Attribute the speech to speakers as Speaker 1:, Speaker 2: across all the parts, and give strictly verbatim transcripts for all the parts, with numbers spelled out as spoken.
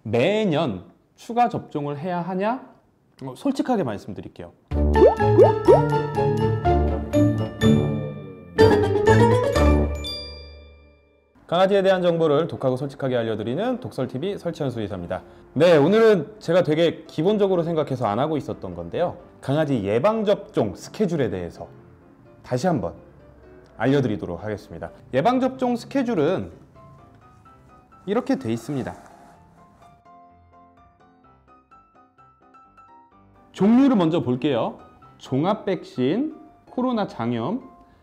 Speaker 1: 매년 추가 접종을 해야 하냐? 어, 솔직하게 말씀드릴게요. 강아지에 대한 정보를 독하고 솔직하게 알려드리는 독설티비 설치현 수의사입니다. 네, 오늘은 제가 되게 기본적으로 생각해서 안 하고 있었던 건데요. 강아지 예방접종 스케줄에 대해서 다시 한번 알려드리도록 하겠습니다. 예방접종 스케줄은 이렇게 돼 있습니다. 종류를 먼저 볼게요. 종합백신, 코로나 장염,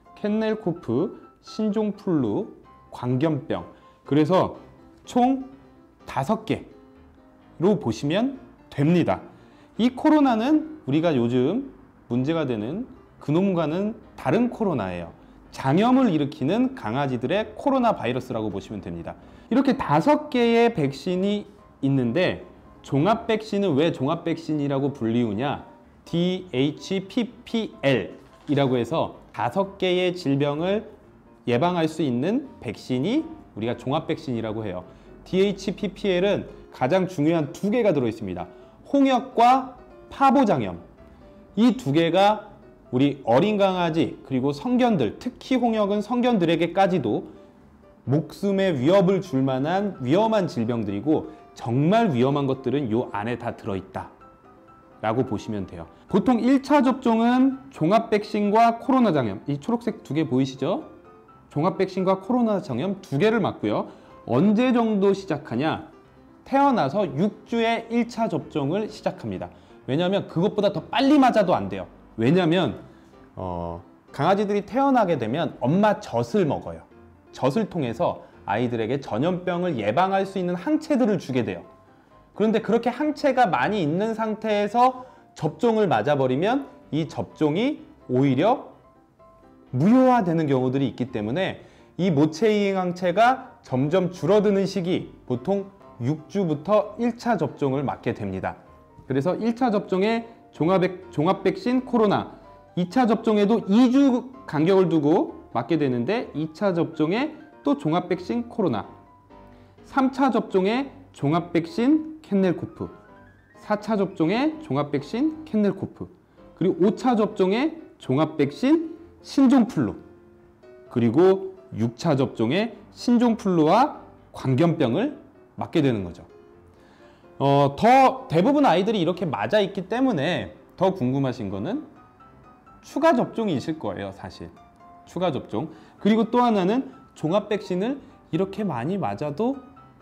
Speaker 1: 캔넬코프, 신종플루, 광견병. 그래서 총 다섯 개로 보시면 됩니다. 이 코로나는 우리가 요즘 문제가 되는 그놈과는 다른 코로나예요. 장염을 일으키는 강아지들의 코로나 바이러스라고 보시면 됩니다. 이렇게 다섯 개의 백신이 있는데 종합백신은 왜 종합백신이라고 불리우냐? 디 에이치 피 피 엘 이라고 해서 다섯 개의 질병을 예방할 수 있는 백신이 우리가 종합백신이라고 해요. 디 에이치 피 피 엘은 가장 중요한 두 개가 들어있습니다. 홍역과 파보장염. 이 두 개가 우리 어린 강아지 그리고 성견들, 특히 홍역은 성견들에게까지도 목숨에 위협을 줄 만한 위험한 질병들이고 정말 위험한 것들은 요 안에 다 들어있다 라고 보시면 돼요. 보통 일 차 접종은 종합백신과 코로나 장염, 이 초록색 두 개 보이시죠? 종합백신과 코로나 장염 두 개를 맞고요. 언제 정도 시작하냐? 태어나서 육 주에 일 차 접종을 시작합니다. 왜냐하면 그것보다 더 빨리 맞아도 안 돼요. 왜냐하면 어, 강아지들이 태어나게 되면 엄마 젖을 먹어요. 젖을 통해서 아이들에게 전염병을 예방할 수 있는 항체들을 주게 돼요. 그런데 그렇게 항체가 많이 있는 상태에서 접종을 맞아버리면 이 접종이 오히려 무효화되는 경우들이 있기 때문에 이 모체이행 항체가 점점 줄어드는 시기, 보통 육 주부터 일 차 접종을 맞게 됩니다. 그래서 일 차 접종에 종합백, 종합백신 코로나, 이 차 접종에도 이 주 간격을 두고 맞게 되는데 이 차 접종에 또 종합백신 코로나, 삼 차 접종에 종합백신 캔넬코프, 사 차 접종에 종합백신 캔넬코프, 그리고 오 차 접종에 종합백신 신종플루, 그리고 육 차 접종에 신종플루와 광견병을 맞게 되는 거죠. 어, 더 대부분 아이들이 이렇게 맞아 있기 때문에 더 궁금하신 거는 추가 접종이실 거예요, 사실. 추가 접종. 그리고 또 하나는 종합백신을 이렇게 많이 맞아도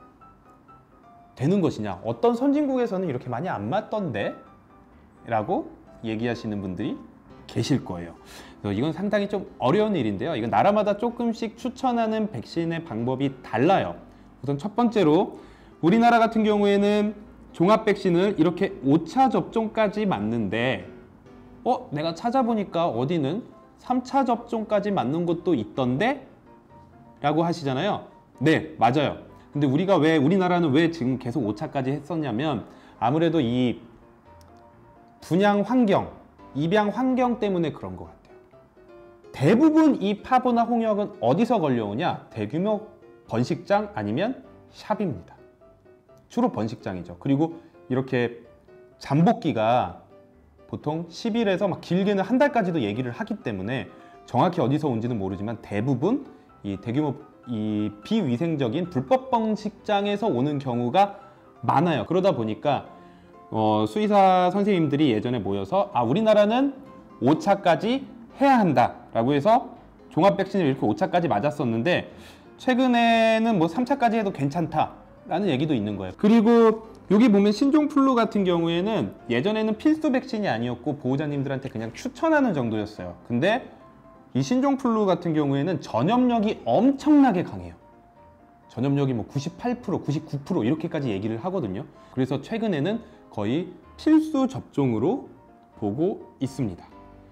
Speaker 1: 되는 것이냐? 어떤 선진국에서는 이렇게 많이 안 맞던데? 라고 얘기하시는 분들이 계실 거예요. 이건 상당히 좀 어려운 일인데요. 이건 나라마다 조금씩 추천하는 백신의 방법이 달라요. 우선 첫 번째로 우리나라 같은 경우에는 종합백신을 이렇게 오 차 접종까지 맞는데 어? 내가 찾아보니까 어디는 삼 차 접종까지 맞는 곳도 있던데? 라고 하시잖아요. 네, 맞아요. 근데 우리가 왜, 우리나라는 왜 지금 계속 오 차까지 했었냐면 아무래도 이 분양 환경, 입양 환경 때문에 그런 것 같아요. 대부분 이 파보나 홍역은 어디서 걸려오냐? 대규모 번식장 아니면 샵입니다. 주로 번식장이죠. 그리고 이렇게 잠복기가 보통 십 일에서 막 길게는 한 달까지도 얘기를 하기 때문에 정확히 어디서 온지는 모르지만 대부분 이 대규모 이 비위생적인 불법 번식장에서 오는 경우가 많아요. 그러다 보니까 어, 수의사 선생님들이 예전에 모여서 아 우리나라는 오 차까지 해야 한다 라고 해서 종합백신을 이렇게 오 차까지 맞았었는데 최근에는 뭐 삼 차까지 해도 괜찮다 라는 얘기도 있는 거예요. 그리고 여기 보면 신종플루 같은 경우에는 예전에는 필수 백신이 아니었고 보호자님들한테 그냥 추천하는 정도였어요. 근데 이 신종플루 같은 경우에는 전염력이 엄청나게 강해요. 전염력이 뭐 구십팔 퍼센트, 구십구 퍼센트 이렇게까지 얘기를 하거든요. 그래서 최근에는 거의 필수 접종으로 보고 있습니다.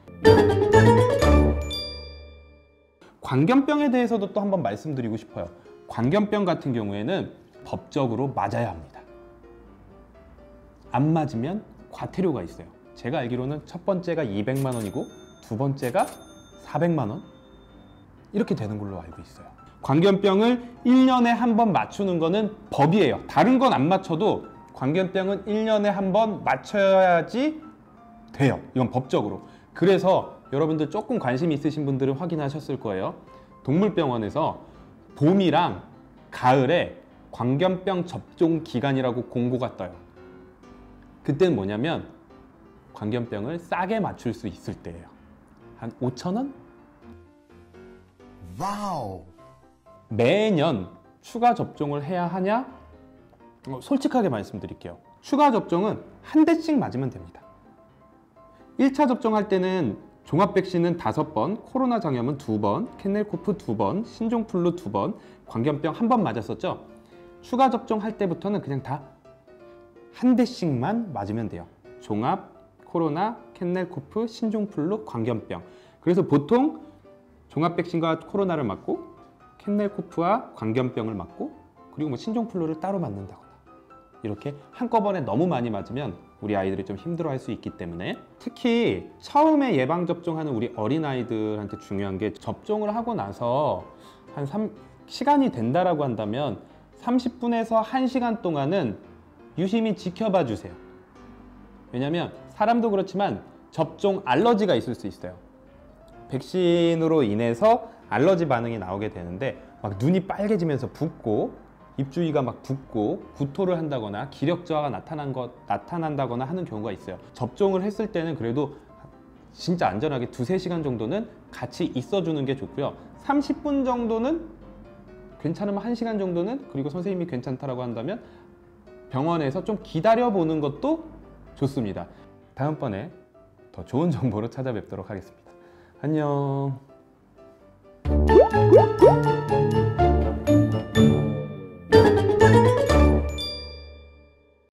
Speaker 1: 광견병에 대해서도 또 한번 말씀드리고 싶어요. 광견병 같은 경우에는 법적으로 맞아야 합니다. 안 맞으면 과태료가 있어요. 제가 알기로는 첫 번째가 이백만 원이고 두 번째가 사백만 원? 이렇게 되는 걸로 알고 있어요. 광견병을 일 년에 한 번 맞추는 거는 법이에요. 다른 건 안 맞춰도 광견병은 일 년에 한 번 맞춰야지 돼요. 이건 법적으로. 그래서 여러분들 조금 관심 있으신 분들은 확인하셨을 거예요. 동물병원에서 봄이랑 가을에 광견병 접종 기간이라고 공고가 떠요. 그때는 뭐냐면 광견병을 싸게 맞출 수 있을 때예요. 한 오천 원? 와우. 매년 추가 접종을 해야 하냐? 어, 솔직하게 말씀드릴게요. 추가 접종은 한 대씩 맞으면 됩니다. 일 차 접종할 때는 종합 백신은 다섯 번, 코로나 장염은 두 번, 캔넬코프 두 번, 신종플루 두 번, 광견병 한 번 맞았었죠? 추가 접종할 때부터는 그냥 다 한 대씩만 맞으면 돼요. 종합, 코로나, 캔넬코프, 신종플루, 광견병. 그래서 보통 종합 백신과 코로나를 맞고 캔넬코프와 광견병을 맞고 그리고 뭐 신종플루를 따로 맞는다거나 이렇게 한꺼번에 너무 많이 맞으면 우리 아이들이 좀 힘들어할 수 있기 때문에 특히 처음에 예방접종하는 우리 어린아이들한테 중요한 게 접종을 하고 나서 한 삼, 시간이 된다라고 한다면 삼십 분에서 한 시간 동안은 유심히 지켜봐 주세요. 왜냐면 사람도 그렇지만 접종 알러지가 있을 수 있어요. 백신으로 인해서 알러지 반응이 나오게 되는데 막 눈이 빨개지면서 붓고 입 주위가 막 붓고 구토를 한다거나 기력 저하가 나타난 것, 나타난다거나 하는 경우가 있어요. 접종을 했을 때는 그래도 진짜 안전하게 두세 시간 정도는 같이 있어주는 게 좋고요. 삼십 분 정도는 괜찮으면 한 시간 정도는 그리고 선생님이 괜찮다라고 한다면 병원에서 좀 기다려보는 것도 좋습니다. 다음번에 더 좋은 정보로 찾아뵙도록 하겠습니다. 안녕.